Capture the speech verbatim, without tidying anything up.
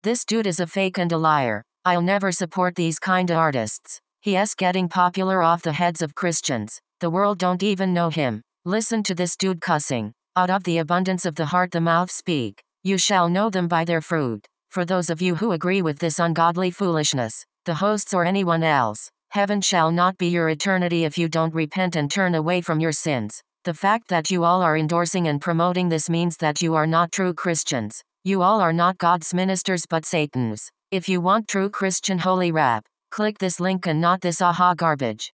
This dude is a fake and a liar. I'll never support these kinda artists. He's getting popular off the heads of Christians. The world don't even know him. Listen to this dude cussing. Out of the abundance of the heart the mouth speak. You shall know them by their fruit. For those of you who agree with this ungodly foolishness, the hosts or anyone else, heaven shall not be your eternity if you don't repent and turn away from your sins. The fact that you all are endorsing and promoting this means that you are not true Christians. You all are not God's ministers but Satan's. If you want true Christian holy rap, click this link and not this aha garbage.